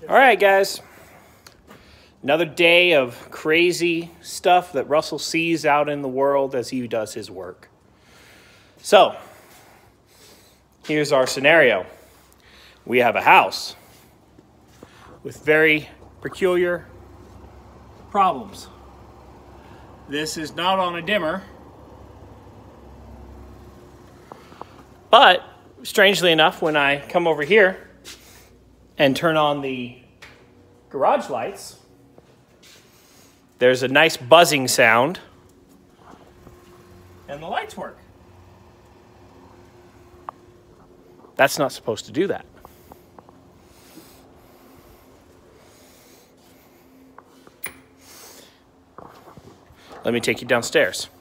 All right, guys. Another day of crazy stuff that Russell sees out in the world as he does his work. So, here's our scenario. We have a house with very peculiar problems. This is not on a dimmer, but strangely enough, when I come over here and turn on the garage lights, there's a nice buzzing sound and the lights work. That's not supposed to do that. Let me take you downstairs.